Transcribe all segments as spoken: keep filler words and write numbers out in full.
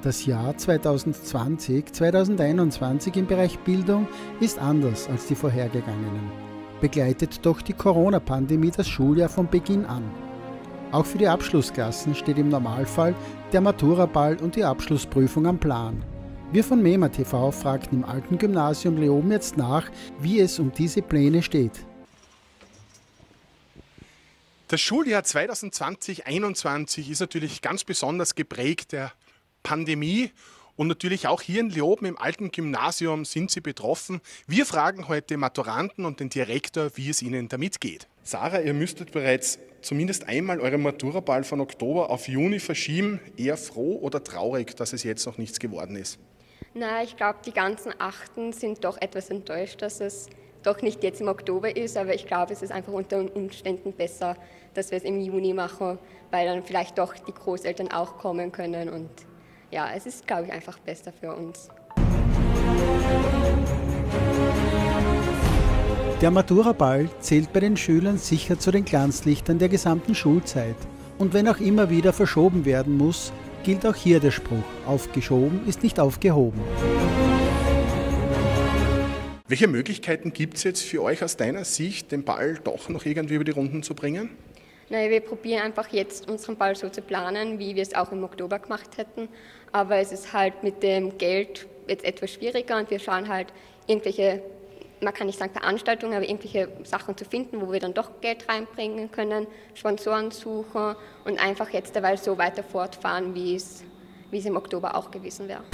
Das Jahr zweitausendzwanzig zweitausendeinundzwanzig im Bereich Bildung ist anders als die vorhergegangenen. Begleitet doch die Corona-Pandemie das Schuljahr von Beginn an. Auch für die Abschlussklassen steht im Normalfall der Maturaball und die Abschlussprüfung am Plan. Wir von MEMA T V fragten im Alten Gymnasium Leoben jetzt nach, wie es um diese Pläne steht. Das Schuljahr zweitausendzwanzig einundzwanzig ist natürlich ganz besonders geprägt der Pandemie und natürlich auch hier in Leoben im Alten Gymnasium sind sie betroffen. Wir fragen heute Maturanten und den Direktor, wie es ihnen damit geht. Sarah, ihr müsstet bereits zumindest einmal euren Maturaball von Oktober auf Juni verschieben. Eher froh oder traurig, dass es jetzt noch nichts geworden ist? Na, ich glaube, die ganzen Achten sind doch etwas enttäuscht, dass es doch nicht jetzt im Oktober ist, aber ich glaube, es ist einfach unter Umständen besser, dass wir es im Juni machen, weil dann vielleicht doch die Großeltern auch kommen können und ja, es ist, glaube ich, einfach besser für uns. Der Maturaball zählt bei den Schülern sicher zu den Glanzlichtern der gesamten Schulzeit. Und wenn auch immer wieder verschoben werden muss, gilt auch hier der Spruch, aufgeschoben ist nicht aufgehoben. Welche Möglichkeiten gibt es jetzt für euch aus deiner Sicht, den Ball doch noch irgendwie über die Runden zu bringen? Naja, wir probieren einfach jetzt unseren Ball so zu planen, wie wir es auch im Oktober gemacht hätten. Aber es ist halt mit dem Geld jetzt etwas schwieriger und wir schauen halt irgendwelche, man kann nicht sagen Veranstaltungen, aber irgendwelche Sachen zu finden, wo wir dann doch Geld reinbringen können, Sponsoren suchen und einfach jetzt derweil so weiter fortfahren, wie es, wie es im Oktober auch gewesen wäre.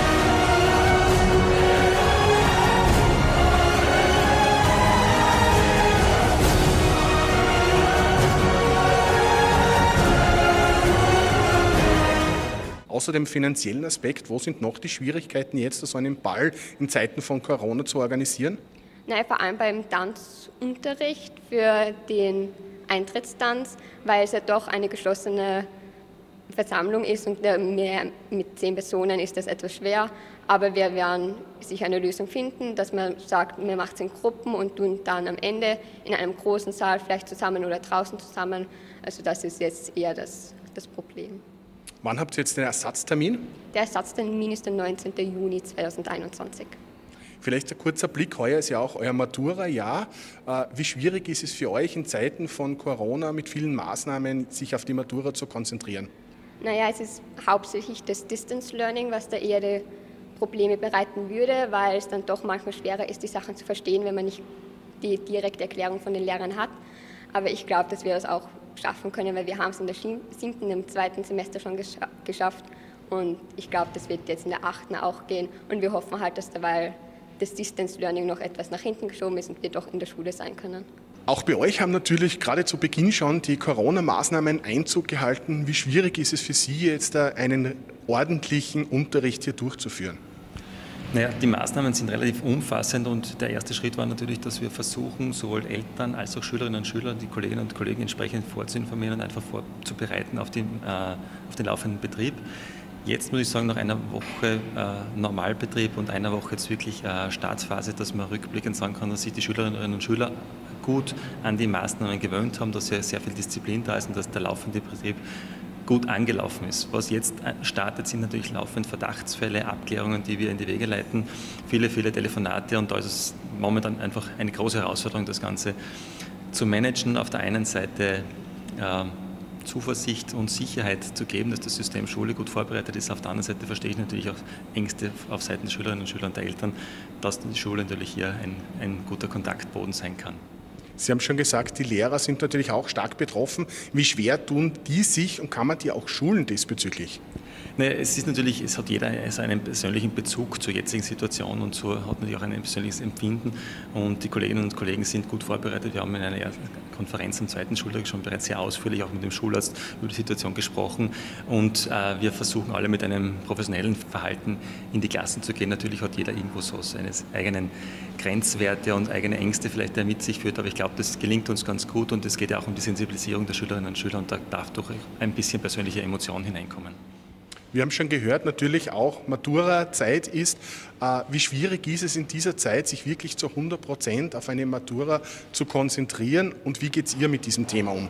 Außer dem finanziellen Aspekt, wo sind noch die Schwierigkeiten jetzt, so einen Ball in Zeiten von Corona zu organisieren? Nein, vor allem beim Tanzunterricht für den Eintrittstanz, weil es ja doch eine geschlossene Versammlung ist und mehr mit zehn Personen ist das etwas schwer. Aber wir werden sicher eine Lösung finden, dass man sagt, man macht es in Gruppen und tun dann am Ende in einem großen Saal vielleicht zusammen oder draußen zusammen. Also das ist jetzt eher das, das Problem. Wann habt ihr jetzt den Ersatztermin? Der Ersatztermin ist der neunzehnten Juni zweitausendeinundzwanzig. Vielleicht ein kurzer Blick, heuer ist ja auch euer Matura-Jahr. Wie schwierig ist es für euch in Zeiten von Corona mit vielen Maßnahmen, sich auf die Matura zu konzentrieren? Naja, es ist hauptsächlich das Distance Learning, was da eher die Probleme bereiten würde, weil es dann doch manchmal schwerer ist, die Sachen zu verstehen, wenn man nicht die direkte Erklärung von den Lehrern hat. Aber ich glaube, dass wir das auch schaffen können, weil wir haben es in der siebten, im zweiten Semester schon gescha- geschafft und ich glaube, das wird jetzt in der achten auch gehen und wir hoffen halt, dass derweil das Distance Learning noch etwas nach hinten geschoben ist und wir doch in der Schule sein können. Auch bei euch haben natürlich gerade zu Beginn schon die Corona-Maßnahmen Einzug gehalten. Wie schwierig ist es für Sie jetzt, einen ordentlichen Unterricht hier durchzuführen? Naja, die Maßnahmen sind relativ umfassend und der erste Schritt war natürlich, dass wir versuchen, sowohl Eltern als auch Schülerinnen und Schüler, die Kolleginnen und Kollegen entsprechend vorzuinformieren und einfach vorzubereiten auf den, äh, auf den laufenden Betrieb. Jetzt muss ich sagen, nach einer Woche äh, Normalbetrieb und einer Woche jetzt wirklich äh, Startphase, dass man rückblickend sagen kann, dass sich die Schülerinnen und Schüler gut an die Maßnahmen gewöhnt haben, dass ja sehr viel Disziplin da ist und dass der laufende Betrieb gut angelaufen ist. Was jetzt startet, sind natürlich laufend Verdachtsfälle, Abklärungen, die wir in die Wege leiten, viele, viele Telefonate und da ist es momentan einfach eine große Herausforderung, das Ganze zu managen. Auf der einen Seite äh, Zuversicht und Sicherheit zu geben, dass das System Schule gut vorbereitet ist. Auf der anderen Seite verstehe ich natürlich auch Ängste auf Seiten der Schülerinnen und Schüler und der Eltern, dass die Schule natürlich hier ein, ein guter Kontaktboden sein kann. Sie haben schon gesagt, die Lehrer sind natürlich auch stark betroffen. Wie schwer tun die sich und kann man die auch schulen diesbezüglich? Naja, es ist natürlich, es hat jeder seinen persönlichen Bezug zur jetzigen Situation und so hat natürlich auch ein persönliches Empfinden und die Kolleginnen und Kollegen sind gut vorbereitet. Wir haben in einer Konferenz am zweiten Schultag schon bereits sehr ausführlich auch mit dem Schularzt über die Situation gesprochen und äh, wir versuchen alle mit einem professionellen Verhalten in die Klassen zu gehen. Natürlich hat jeder irgendwo so seine eigenen Grenzwerte und eigene Ängste vielleicht, der mit sich führt, aber ich glaube, das gelingt uns ganz gut und es geht ja auch um die Sensibilisierung der Schülerinnen und Schüler und da darf doch ein bisschen persönliche Emotion hineinkommen. Wir haben schon gehört, natürlich auch Matura-Zeit ist. Äh, wie schwierig ist es in dieser Zeit, sich wirklich zu hundert Prozent auf eine Matura zu konzentrieren und wie geht es ihr mit diesem Thema um?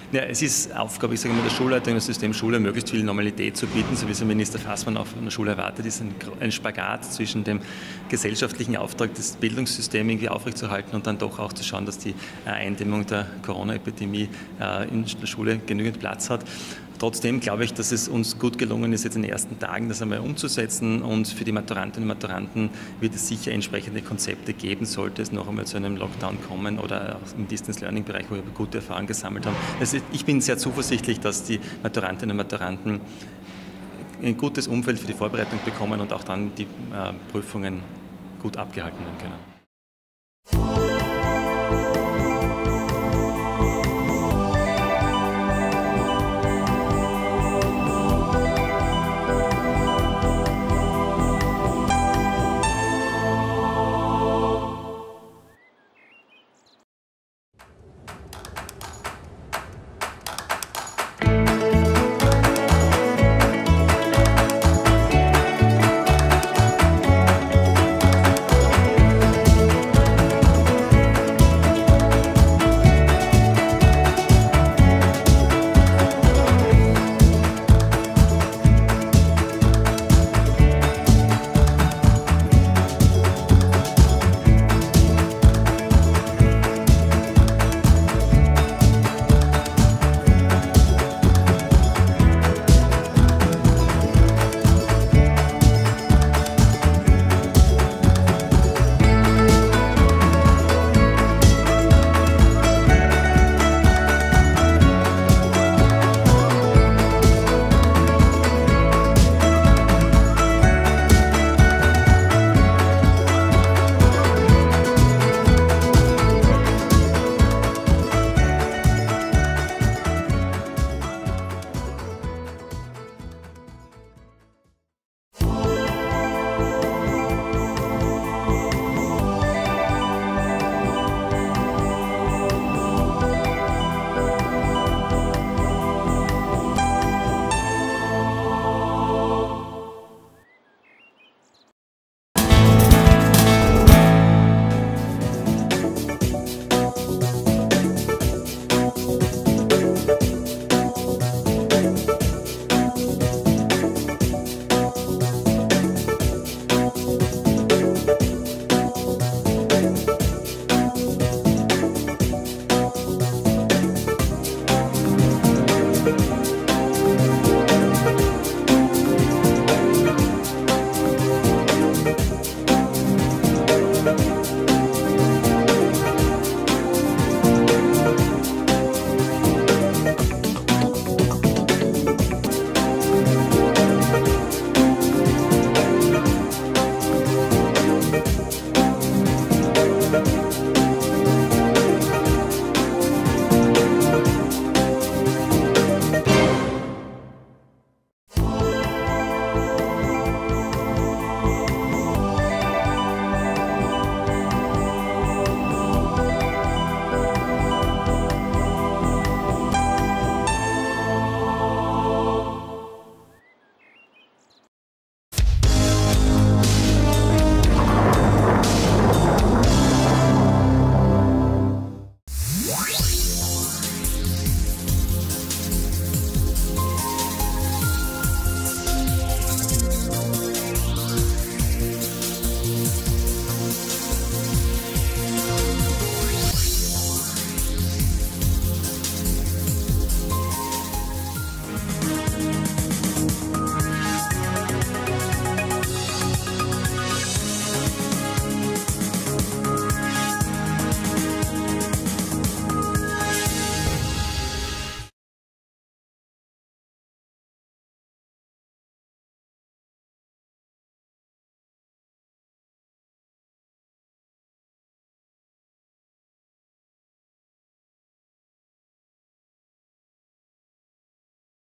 Ja, es ist Aufgabe, ich sage mal, der Schulleitung und des Systems Schule möglichst viel Normalität zu bieten, so wie es der Minister Fassmann auch von der Schule erwartet, ist ein, ein Spagat zwischen dem gesellschaftlichen Auftrag, das Bildungssystem irgendwie aufrechtzuerhalten und dann doch auch zu schauen, dass die Eindämmung der Corona-Epidemie äh, in der Schule genügend Platz hat. Trotzdem glaube ich, dass es uns gut gelungen ist, jetzt in den ersten Tagen das einmal umzusetzen, und für die Maturantinnen und Maturanten wird es sicher entsprechende Konzepte geben, sollte es noch einmal zu einem Lockdown kommen oder auch im Distance-Learning-Bereich, wo wir gute Erfahrungen gesammelt haben. Also ich bin sehr zuversichtlich, dass die Maturantinnen und Maturanten ein gutes Umfeld für die Vorbereitung bekommen und auch dann die äh, Prüfungen gut abgehalten werden können.